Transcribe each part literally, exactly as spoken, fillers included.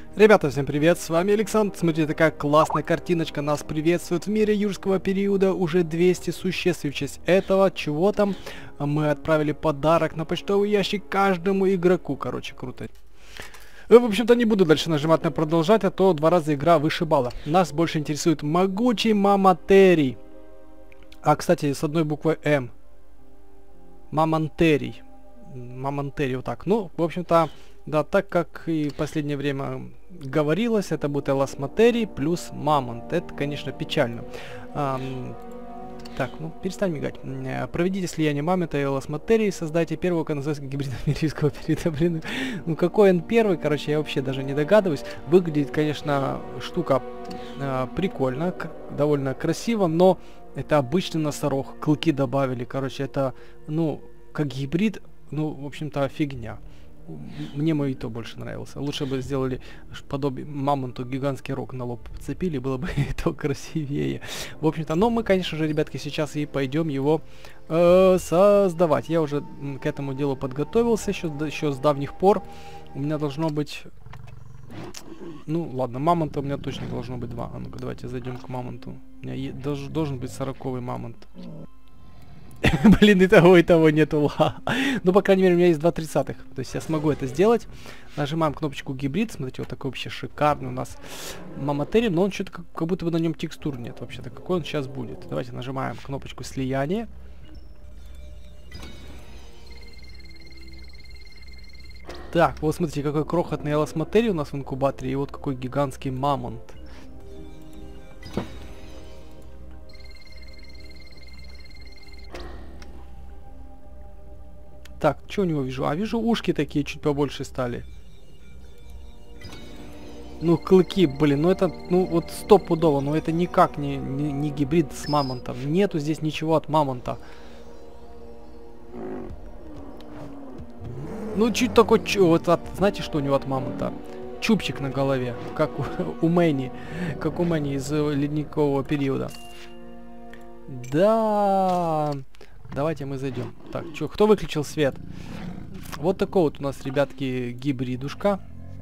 Ребята, всем привет, с вами Александр. Смотрите, такая классная картиночка нас приветствует. В мире юрского периода уже двести существ. И в честь этого, чего там, мы отправили подарок на почтовый ящик каждому игроку. Короче, круто. В общем-то, не буду дальше нажимать на продолжать, а то два раза игра вышибала. Нас больше интересует могучий Мамонтерий. А, кстати, с одной буквой М. Мамонтерий. Мамонтерий, вот так. Ну, в общем-то, да, так как и в последнее время говорилось, это будет эласматерий плюс мамонт. Это, конечно, печально. А, так, ну, перестань мигать. Проведите слияние мамонта и эласматерии, создайте первого канозойского гибрида юрского периода. Блин, ну какой он первый, короче, я вообще даже не догадываюсь. Выглядит, конечно, штука а, прикольно, довольно красиво, но это обычный носорог. Клыки добавили, короче, это, ну, как гибрид, ну, в общем-то, фигня. Мне мой и то больше нравился. Лучше бы сделали подобие мамонту, гигантский рог на лоб подцепили, было бы и то красивее. В общем-то, но мы, конечно же, ребятки, сейчас и пойдем его э, создавать. Я уже к этому делу подготовился еще, еще с давних пор. У меня должно быть... Ну, ладно, мамонта у меня точно должно быть два. А ну-ка, давайте зайдем к мамонту. У меня е долж должен быть сороковый мамонт. Блин, и того, и того нету. Ну, по крайней мере, у меня есть два тридцатых. То есть я смогу это сделать. Нажимаем кнопочку гибрид. Смотрите, вот такой вообще шикарный у нас Мамонтерий. Но он что-то как, как будто бы на нем текстур нет вообще-то. Какой он сейчас будет? Давайте нажимаем кнопочку слияния. Так, вот смотрите, какой крохотный эласматерий у нас в инкубаторе. И вот какой гигантский мамонт. Так, что у него вижу? А вижу, ушки такие чуть побольше стали. Ну, клыки, блин, ну это, ну вот стопудово, но это никак не, не, не гибрид с мамонтом. Нету здесь ничего от мамонта. Ну, чуть такой, чу, вот от, знаете, что у него от мамонта? Чубчик на голове, как у, у Мэнни, как у Мэнни из ледникового периода. Да... Давайте мы зайдем. Так, чё, кто выключил свет? Вот такой вот у нас, ребятки, гибридушка.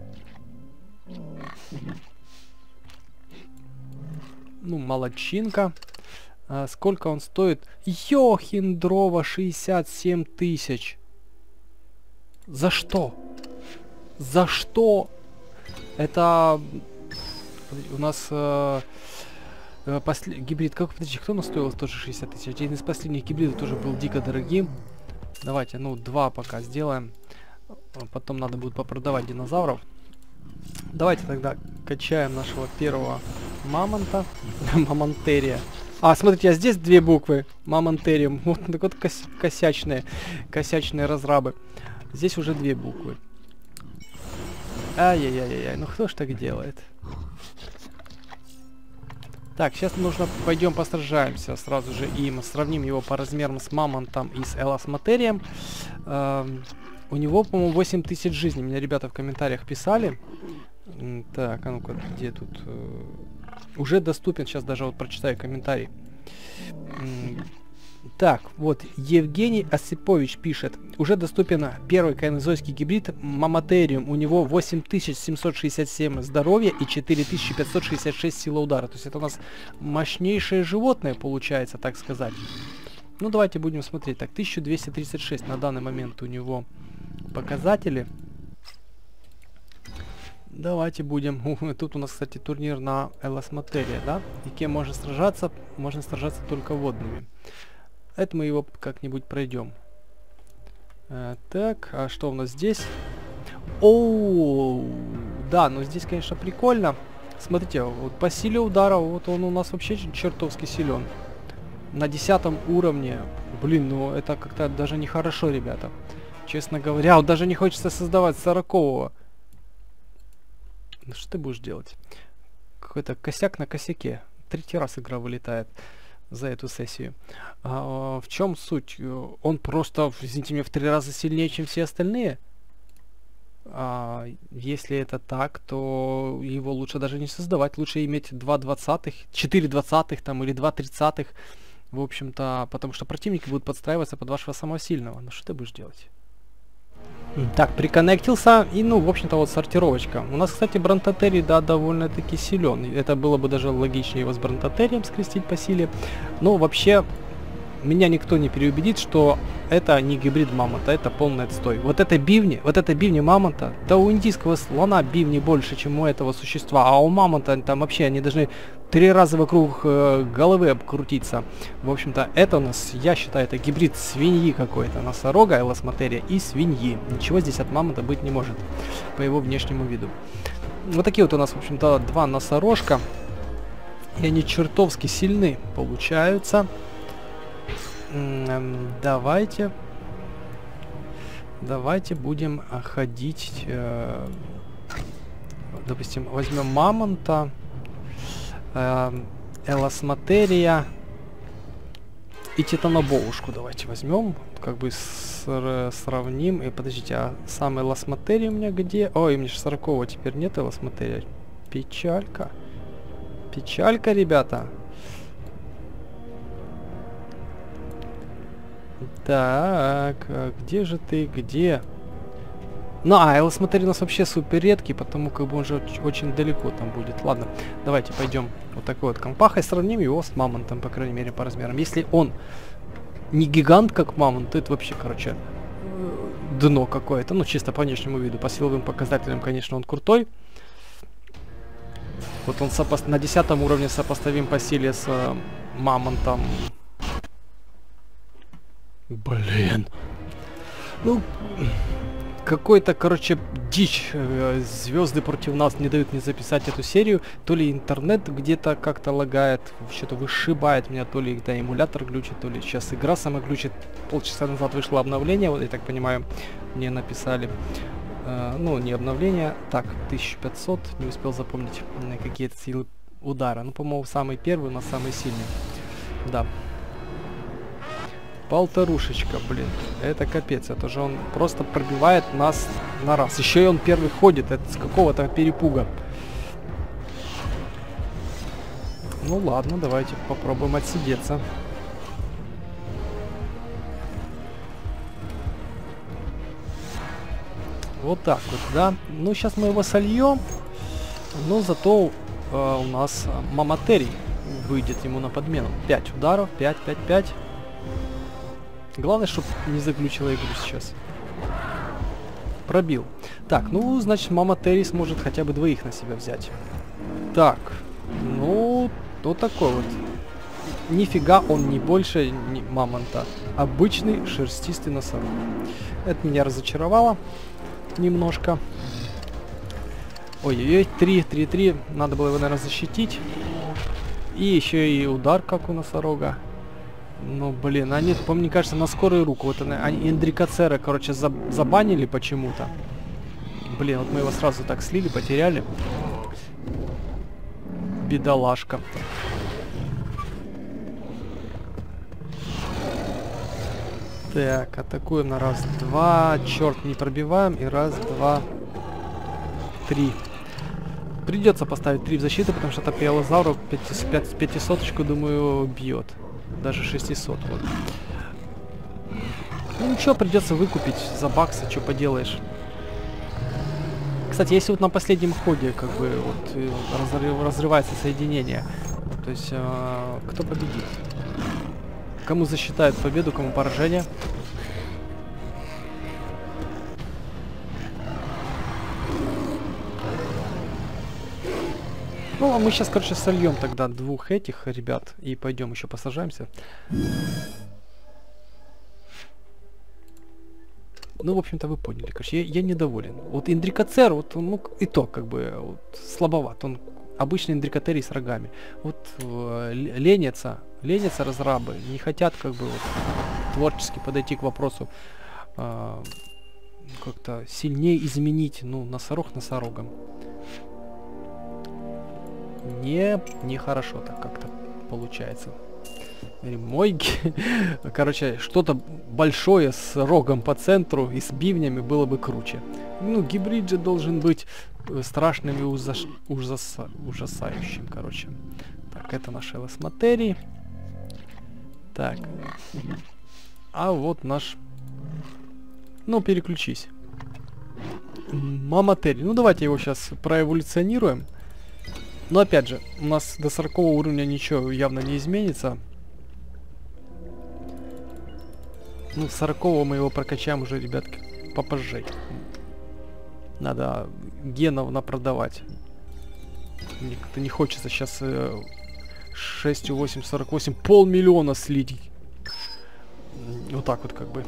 Ну, молодчинка. А, сколько он стоит? Йохиндрова, шестьдесят семь тысяч. За что? За что? Это у нас... Э После... Гибрид, как, подожди, кто у нас стоил тоже шестьдесят тысяч? Один из последних гибридов тоже был дико дорогим. Давайте, ну, два пока сделаем. Потом надо будет попродавать динозавров. Давайте тогда качаем нашего первого мамонта. Мамонтерия. А, смотрите, а здесь две буквы. Мамонтериум. Вот так вот кос косячные. Косячные разрабы. Здесь уже две буквы. Ай-яй-яй-яй. Ну кто ж так делает? Так, сейчас нужно, пойдем постражаемся сразу же и мы сравним его по размерам с мамонтом и с эласматерием. Эм, у него, по-моему, восемь тысяч жизней. Мне ребята в комментариях писали. Так, а ну-ка, где тут? Э, уже доступен, сейчас даже вот прочитаю комментарий. Так, вот, Евгений Осипович пишет. Уже доступен первый кайнозойский гибрид Мамонтериум. У него восемь тысяч семьсот шестьдесят семь здоровья и четыре тысячи пятьсот шестьдесят шесть сила удара. То есть это у нас мощнейшее животное получается, так сказать. Ну, давайте будем смотреть. Так, тысяча двести тридцать шесть на данный момент у него показатели. Давайте будем... Тут у нас, кстати, турнир на эласматерия, да? И кем можно сражаться? Можно сражаться только водными. Это мы его как-нибудь пройдем. А, так, а что у нас здесь? О, да, но здесь, конечно, прикольно. Смотрите, вот по силе удара, вот он у нас вообще чертовски силен. На десятом уровне. Блин, ну это как-то даже нехорошо, ребята. Честно говоря, вот даже не хочется создавать сорокового. Ну что ты будешь делать? Какой-то косяк на косяке. Третий раз игра вылетает за эту сессию. А, в чем суть? Он просто, извините меня, в три раза сильнее, чем все остальные. А, если это так, то его лучше даже не создавать. Лучше иметь два двадцатых, четыре двадцатых там или два тридцатых. В общем-то, потому что противники будут подстраиваться под вашего самого сильного. Ну что ты будешь делать? Так, приконнектился, и, ну, в общем-то, вот сортировочка. У нас, кстати, Бронтотерий, да, довольно-таки силен. Это было бы даже логичнее его с Бронтотерием скрестить по силе. Но вообще, меня никто не переубедит, что это не гибрид мамонта, это полный отстой. Вот это бивни, вот это бивни мамонта, да у индийского слона бивни больше, чем у этого существа, а у мамонта там вообще они должны три раза вокруг э, головы обкрутиться. В общем-то, это у нас, я считаю, это гибрид свиньи какой-то, носорога, эласматерия и свиньи. Ничего здесь от мамонта быть не может, по его внешнему виду. Вот такие вот у нас, в общем-то, два носорожка, и они чертовски сильны получаются. Давайте, давайте будем ходить, э, допустим, возьмем мамонта, э, эласматерия и титанобоушку давайте возьмем, как бы сравним. И подождите, а сам эласматерия у меня где? Ой, у меня же сорокового теперь нет эласматерия. Печалька. Печалька, ребята. Так, а где же ты, где? Ну, а, эласматерий у нас вообще супер редкий, потому как бы он же очень далеко там будет. Ладно, давайте пойдем вот такой вот компахой, сравним его с мамонтом, по крайней мере, по размерам. Если он не гигант, как мамонт, то это вообще, короче, дно какое-то. Ну, чисто по внешнему виду, по силовым показателям, конечно, он крутой. Вот он сопо- на десятом уровне сопоставим по силе с э, мамонтом. Блин. Ну, какой-то, короче, дичь. Э, звезды против нас не дают мне записать эту серию. То ли интернет где-то как-то лагает, что-то вышибает меня, то ли да, эмулятор глючит, то ли сейчас игра сама глючит. Полчаса назад вышло обновление, вот я так понимаю, мне написали. Э, ну, не обновление. Так, тысяча пятьсот, не успел запомнить какие-то силы удара. Ну, по-моему, самый первый, но самый сильный. Да. Полторушечка, блин. Это капец. Это же он просто пробивает нас на раз. Еще и он первый ходит. Это с какого-то перепуга. Ну ладно, давайте попробуем отсидеться. Вот так вот, да. Ну, сейчас мы его сольем. Но зато э, у нас мамонтерий выйдет ему на подмену. пять ударов. пять, пять, пять. Главное, чтобы не заглючила игру сейчас. Пробил. Так, ну, значит, мамонтерий сможет хотя бы двоих на себя взять. Так, ну, вот такой вот. Нифига он не больше не мамонта. Обычный шерстистый носорог. Это меня разочаровало немножко. Ой-ой-ой, три, три, три. Надо было его, наверное, защитить. И еще и удар, как у носорога. Ну, блин, они, по-моему, мне кажется, на скорую руку. Вот они, они Индрикоцера, короче, заб забанили почему-то. Блин, вот мы его сразу так слили, потеряли. Бедолашка. Так, атакуем на раз, два. Черт, не пробиваем. И раз, два, три. Придется поставить три в защиту, потому что топиалозавру пятисоточку, думаю, бьет. Даже шестисот, вот. Ну ничего, придется выкупить за баксы, что поделаешь. Кстати, если вот на последнем ходе, как бы, вот, разрыв, разрывается соединение, то есть, э, кто победит? Кому засчитают победу, кому поражение? Ну, а мы сейчас, короче, сольем тогда двух этих ребят и пойдем еще посажаемся. Ну, в общем-то, вы поняли. Короче, я, я недоволен. Вот Индрикоцер, вот он, ну, и то, как бы, вот, слабоват. Он обычный Индрикотерий с рогами. Вот э, ленятся, ленятся разрабы, не хотят, как бы, вот, творчески подойти к вопросу, э, как-то сильнее изменить, ну, носорог носорогом. Не, нехорошо так как-то получается. Мой, короче, что-то большое с рогом по центру и с бивнями было бы круче. Ну, гибрид же должен быть страшным и ужас... ужас... ужасающим, короче. Так, это наш эласматерий. Так. А вот наш... Ну, переключись. Мама Терри. Ну, давайте его сейчас проэволюционируем. Но опять же, у нас до сорокового уровня ничего явно не изменится. Ну, сорокового мы его прокачаем уже, ребятки, попозже. Надо генов напродавать. Мне как-то не хочется сейчас э, шесть, восемь, сорок восемь, полмиллиона слить. Вот так вот как бы.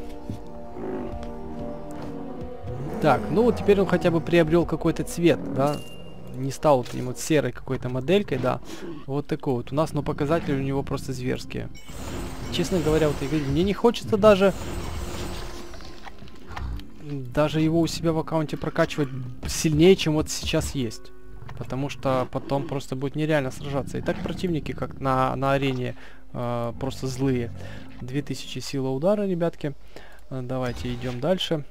Так, ну вот теперь он хотя бы приобрел какой-то цвет, да. Не стал вот таким вот серой какой-то моделькой, да. Вот такой вот у нас, но показатели у него просто зверские. Честно говоря, вот мне не хочется даже даже его у себя в аккаунте прокачивать сильнее, чем вот сейчас есть. Потому что потом просто будет нереально сражаться. И так противники, как на, на арене, э, просто злые. две тысячи сила удара, ребятки. Э, давайте идем дальше.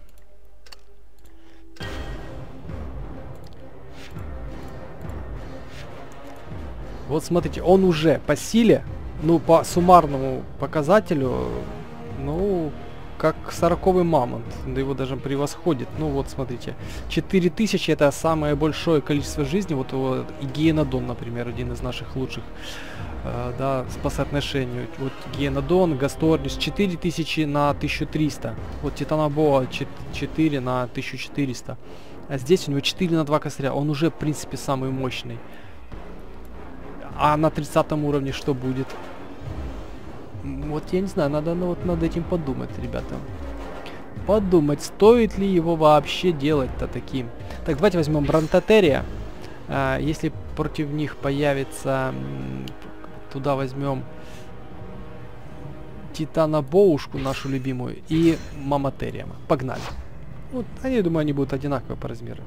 Вот смотрите, он уже по силе, ну, по суммарному показателю, ну, как сороковый мамонт, да его даже превосходит. Ну вот, смотрите, четыре тысячи это самое большое количество жизни. Вот его и Гиенодон, например, один из наших лучших, э, да, по соотношению. Вот Гиенодон, Гасторнис, четыре тысячи на тысячу триста. Вот Титанобоа четыре на тысячу четыреста. А здесь у него четыре на два косаря. Он уже, в принципе, самый мощный. А на тридцатом уровне что будет? Вот я не знаю, надо ну, вот над этим подумать, ребята. Подумать, стоит ли его вообще делать-то таким. Так, давайте возьмем Бронтотерия. А, если против них появится... Туда возьмем Титанобоушку, нашу любимую, и Маматерия. Погнали. Вот, а я думаю, они будут одинаковые по размеру.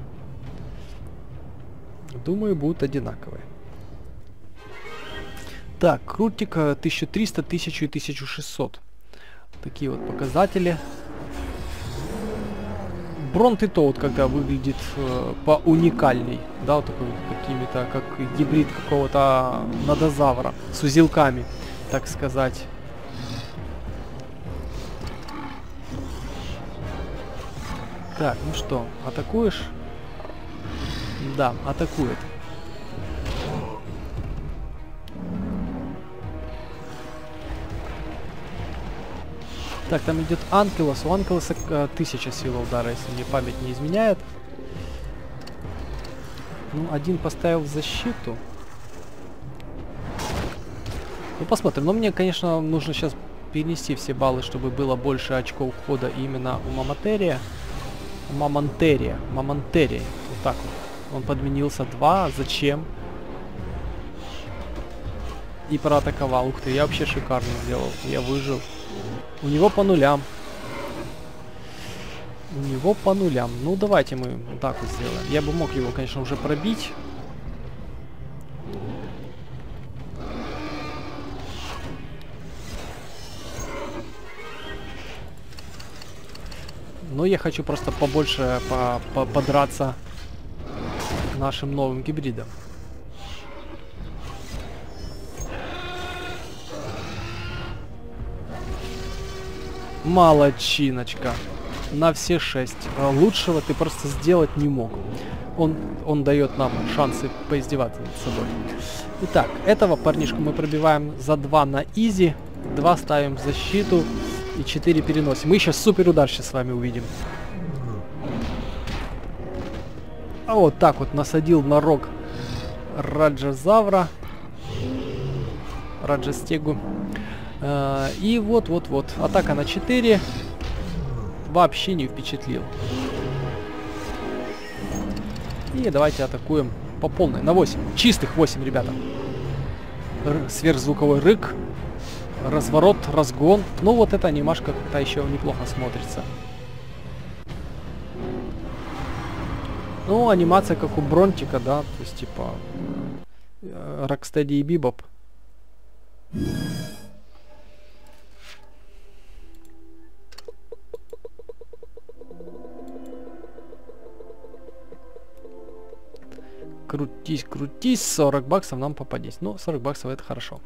Думаю, будут одинаковые. Так, крутик тысяча триста, тысяча и тысяча шестьсот. Такие вот показатели. Бронт и то вот когда выглядит э, по уникальней. Да, вот такой какими-то, как гибрид какого-то надозавра с узелками, так сказать. Так, ну что, атакуешь? Да, атакует. Так, там идет Анкилос. У Анкилоса э, тысяча сила удара, если мне память не изменяет. Ну, один поставил в защиту. Ну, посмотрим. Но мне, конечно, нужно сейчас перенести все баллы, чтобы было больше очков хода именно у Маматерия. Мамантерия. Мамантерия. Вот так вот. Он подменился. Два. Зачем? И проатаковал. Ух ты, я вообще шикарно сделал. Я выжил. У него по нулям. У него по нулям. Ну, давайте мы вот так вот сделаем. Я бы мог его, конечно, уже пробить. Но я хочу просто побольше по по подраться нашим новым гибридом. Молодчиночка. На все шесть. Лучшего ты просто сделать не мог. Он, он дает нам шансы поиздеваться над собой. Итак, этого парнишку мы пробиваем за два на изи. два ставим в защиту. И четыре переносим. Мы еще супер удар сейчас с вами увидим. А вот так вот насадил на рог Раджазавра. Раджастегу. Uh, и вот-вот-вот. Атака на четыре. Вообще не впечатлил. И давайте атакуем по полной. На восемь. Чистых восемь, ребята. Р сверхзвуковой рык. Разворот, разгон. Ну вот эта анимашка как-то еще неплохо смотрится. Ну, анимация как у Бронтика, да. То есть типа Рокстеди и Бибоп. Крутись, крутись, сорок баксов нам попадись. Ну, сорок баксов это хорошо.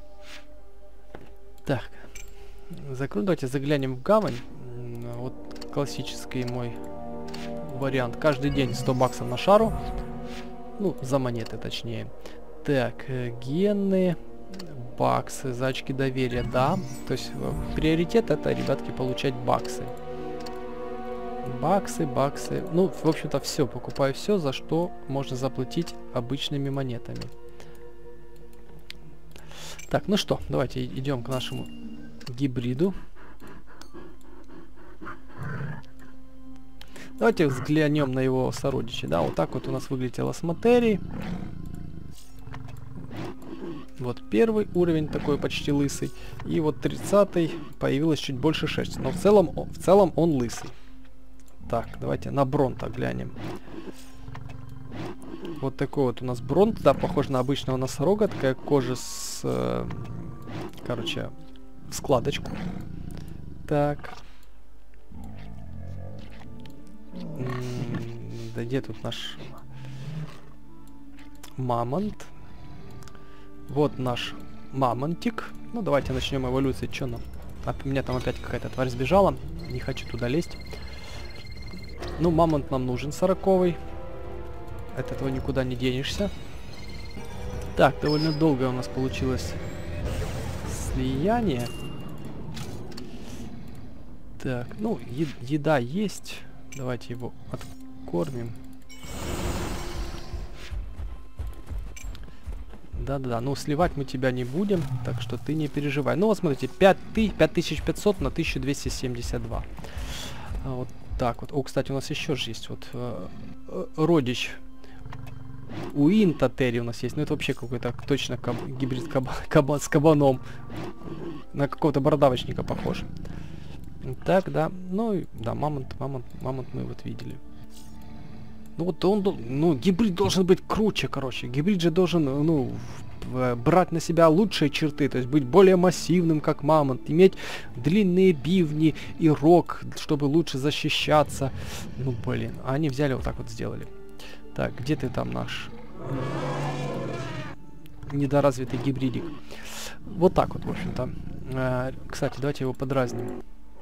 Так. Закру, давайте заглянем в гавань. Вот классический мой вариант. Каждый день сто баксов на шару. Ну, за монеты точнее. Так, э, гены, баксы, за очки доверия, да. То есть э, приоритет это, ребятки, получать баксы. Баксы, баксы. Ну, в общем-то, все. Покупаю все, за что можно заплатить обычными монетами. Так, ну что, давайте идем к нашему гибриду. Давайте взглянем на его сородичи. Да, вот так вот у нас выглядит лосматерий. Вот первый уровень такой почти лысый. И вот тридцатый появилось чуть больше шерсти. Но в целом, в целом он лысый. Так, давайте на бронта глянем. Вот такой вот у нас бронт, да, похож на обычного носорога. Такая кожа с, э, короче, складочку. Так. М-м, да где тут наш мамонт? Вот наш мамонтик. Ну, давайте начнем эволюцию. Чё нам? А, у меня там опять какая-то тварь сбежала. Не хочу туда лезть. Ну, мамонт нам нужен, сороковый. От этого никуда не денешься. Так, довольно долго у нас получилось слияние. Так, ну, е еда есть. Давайте его откормим. Да-да-да, ну сливать мы тебя не будем, так что ты не переживай. Ну вот смотрите, пять тысяч пятьсот на тысячу двести семьдесят два. А вот так вот. О, кстати, у нас еще же есть вот э, э, родич Уинтатери у нас есть. Ну это вообще какой-то точно каб гибрид каба каба с кабаном. На какого-то бородавочника похож. Так, да. Ну и да, мамонт, мамонт, мамонт мы вот видели. Ну вот он, ну, гибрид должен быть круче, короче. Гибрид же должен, ну, брать на себя лучшие черты, то есть быть более массивным, как мамонт, иметь длинные бивни и рог, чтобы лучше защищаться. Ну, блин, а они взяли вот так вот сделали. Так, где ты там наш недоразвитый гибридик? Вот так вот, в общем-то. Э, кстати, давайте его подразним.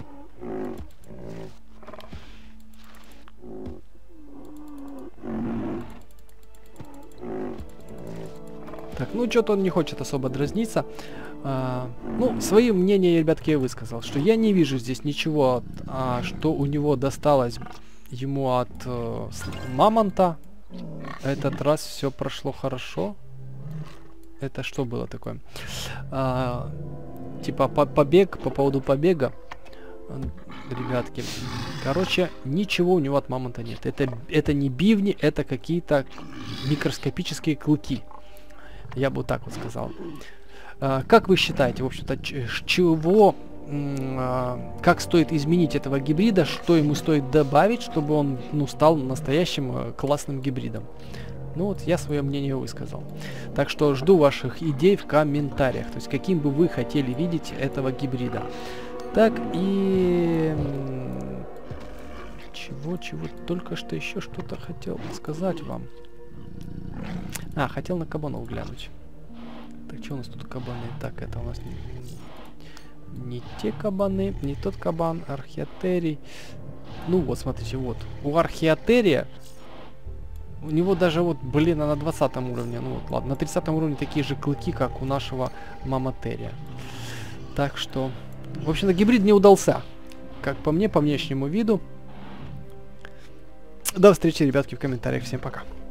Так, ну что-то он не хочет особо дразниться. А, ну, свои мнения, ребятки, я высказал, что я не вижу здесь ничего, от, а, что у него досталось ему от э, мамонта. Этот раз все прошло хорошо. Это что было такое? А, типа по побег, по поводу побега. Ребятки, короче, ничего у него от мамонта нет. Это, это не бивни, это какие-то микроскопические клыки. Я бы вот так вот сказал. А, как вы считаете, в общем-то, чего, а, как стоит изменить этого гибрида, что ему стоит добавить, чтобы он, ну, стал настоящим а, классным гибридом? Ну вот, я свое мнение высказал. Так что жду ваших идей в комментариях. То есть, каким бы вы хотели видеть этого гибрида. Так, и... Чего, чего, только что еще что-то хотел сказать вам. А, хотел на кабанов глянуть. Так, что у нас тут кабаны? Так, это у нас не, не те кабаны, не тот кабан, археотерий. Ну вот, смотрите, вот. У археотерия, у него даже вот, блин, на двадцатом уровне, ну вот, ладно, на тридцатом уровне такие же клыки, как у нашего мамонтерия. Так что... В общем-то, гибрид не удался. Как по мне, по внешнему виду. До встречи, ребятки, в комментариях. Всем пока.